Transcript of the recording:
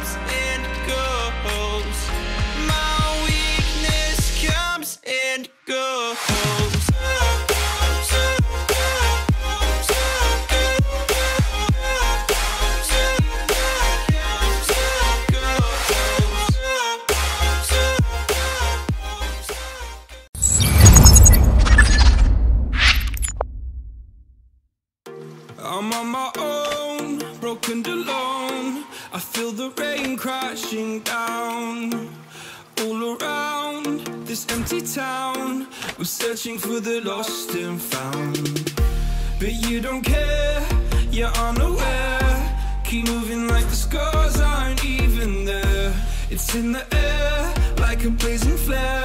comes and goes. My weakness comes and goes. I'm on my own, broken and alone. I feel the rain crashing down all around this empty town. I'm searching for the lost and found, but you don't care, you're unaware. Keep moving like the scars aren't even there. It's in the air like a blazing flare.